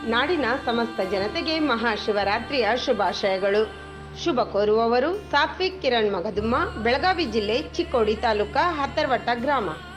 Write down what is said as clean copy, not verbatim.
ನಾಡಿನ ಸಮಸ್ತ ಜನತೆಗೆ ಮಹಾಶಿವರಾತ್ರಿಯ ಶುಭಾಶಯಗಳು. ಶುಭ ಕೋರುವವರು ಸಾತ್ವಿಕ್ ಕಿರಣ್ ಮಗದುಮ್ಮ, ಬೆಳಗಾವಿ ಜಿಲ್ಲೆ ಚಿಕ್ಕೋಡಿ ತಾಲೂಕಾ ಹತ್ತರವಟ್ಟ ಗ್ರಾಮ.